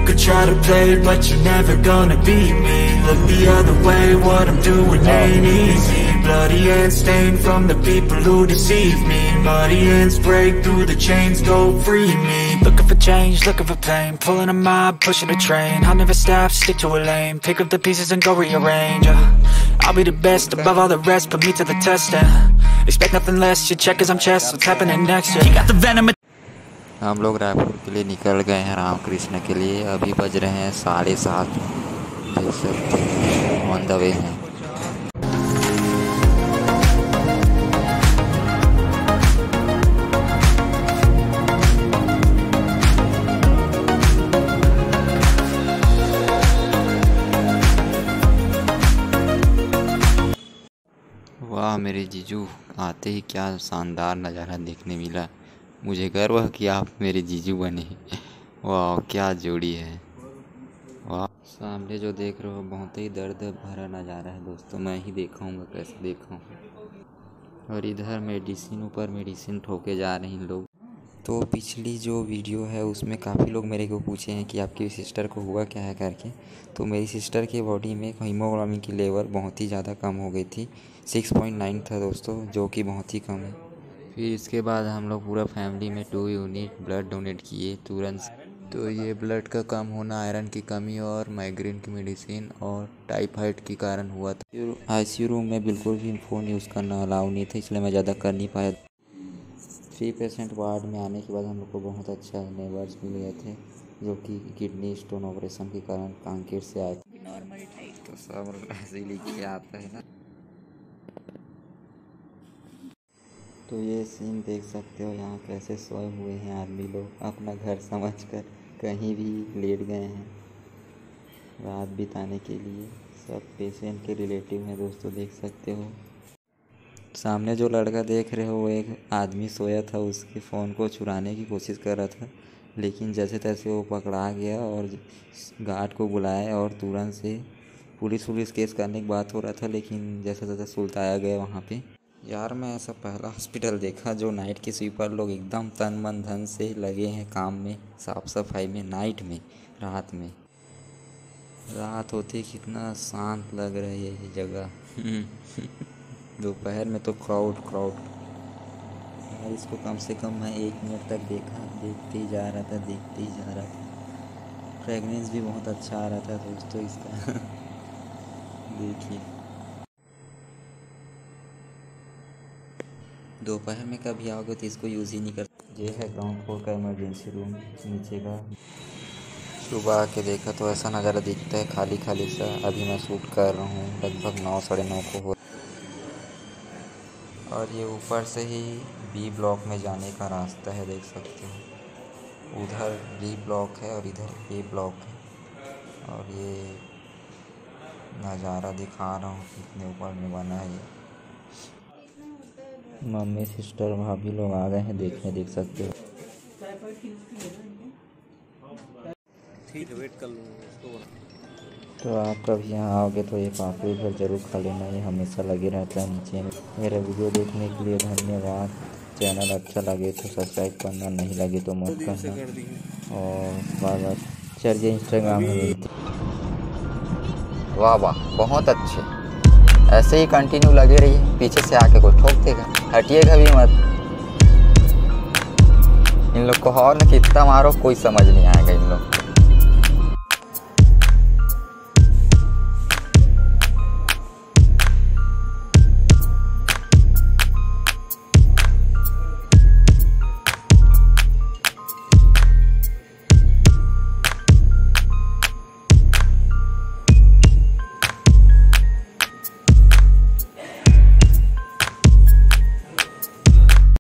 could try to play, but you're never gonna beat me. Look the other way, what I'm doing ain't easy. Bloody hands stained from the people who deceive me. Muddy hands break through the chains, go free me. Looking for change, looking for pain, pulling a mob, pushing a train. I'll never stop, stick to a lane, pick up the pieces and go rearrange. I'll be the best above all the rest, put me to the test and expect nothing less. You check as I'm chess, what's happening next? You got the venom. हम लोग रायपुर के लिए निकल गए हैं रामकृष्ण के लिए। अभी बज रहे हैं 7:30। देख सकते हैं ऑन द वे हैं। वाह मेरे जीजू, आते ही क्या शानदार नज़ारा देखने मिला। मुझे गर्व है कि आप मेरे जीजू बने। वाह क्या जोड़ी है। वाह सामने जो देख रहे हो बहुत ही दर्द भरा नज़ारा है दोस्तों। मैं ही दिखाऊंगा कैसे दिखाऊँ। और इधर मेडिसिन, ऊपर मेडिसिन ठोके जा रहे हैं लोग। तो पिछली जो वीडियो है उसमें काफ़ी लोग मेरे को पूछे हैं कि आपकी सिस्टर को हुआ क्या है करके। तो मेरी सिस्टर की बॉडी में हीमोग्लोबिन की लेवल बहुत ही ज़्यादा कम हो गई थी। 6.9 था दोस्तों, जो कि बहुत ही कम है। फिर इसके बाद हम लोग पूरा फैमिली में 2 यूनिट ब्लड डोनेट किए तुरंत। तो ये ब्लड का कम होना आयरन की कमी और माइग्रेन की मेडिसिन और टाइफाइड के कारण हुआ था। आईसीयू रूम में बिल्कुल भी फ़ोन यूज़ करना अलाउ नहीं था, इसलिए मैं ज़्यादा कर नहीं पाया। 3 पेशेंट वार्ड में आने के बाद हम लोग को बहुत अच्छा नेबर्स मिल गए थे, जो कि किडनी स्टोन ऑपरेशन के कारण कांकेर से आए थे। नॉर्मल टाइप तो सब ऐसे ही लिख के आता है ना। तो ये सीन देख सकते हो, यहाँ कैसे सोए हुए हैं आदमी लोग, अपना घर समझकर कहीं भी लेट गए हैं रात बिताने के लिए। सब पेशेंट के रिलेटिव हैं दोस्तों, देख सकते हो। सामने जो लड़का देख रहे हो वो एक आदमी सोया था, उसके फ़ोन को चुराने की कोशिश कर रहा था, लेकिन जैसे तैसे वो पकड़ा गया और गार्ड को बुलाया और तुरंत से पुलिस केस करने की बात हो रहा था, लेकिन जैसे तैसे सुलझाया गया वहाँ पे। यार मैं ऐसा पहला हॉस्पिटल देखा जो नाइट के स्वीपर लोग एकदम तन मन धन से लगे हैं काम में, साफ़ सफाई में, नाइट में, रात में। रात होती कितना शांत लग रही है ये जगह। दोपहर में तो क्राउड यार, इसको कम से कम मैं 1 मिनट तक देखते ही जा रहा था। फ्रेगनेंस भी बहुत अच्छा आ रहा था दोस्तों इसका। देखिए दोपहर में कभी आओगे तो इसको यूज़ ही नहीं कर। ये है ग्राउंड फ्लोर का इमरजेंसी रूम नीचे का। सुबह आके देखा तो ऐसा नज़ारा दिखता है, खाली सा। अभी मैं शूट कर रहा हूँ, लगभग 9 साढ़े 9 को हो। और ये ऊपर से ही बी ब्लॉक में जाने का रास्ता है, देख सकते हो। उधर बी ब्लॉक है और इधर ए ब्लॉक है। और ये नज़ारा दिखा रहा हूँ कितने ऊपर में बना है ये। मम्मी सिस्टर भाभी लोग आ गए हैं देखने, देख सकते हो। ठीक है, वेट कर लूँगा। तो आप कभी यहाँ आओगे तो ये पापड़ी इधर ज़रूर खा लेना, ये हमेशा लगे रहता है नीचे में। मेरा वीडियो देखने के लिए धन्यवाद। चैनल अच्छा लगे तो सब्सक्राइब करना, नहीं लगे तो मत करना। और बार चलिए इंस्टाग्राम में मिलते। वाह बहुत अच्छे, ऐसे ही कंटिन्यू लगे रहिए। पीछे से आके कोई ठोक देगा, हटिएगा भी मत। इन लोग को हॉर्न कितना मारो कोई समझ नहीं आएगा।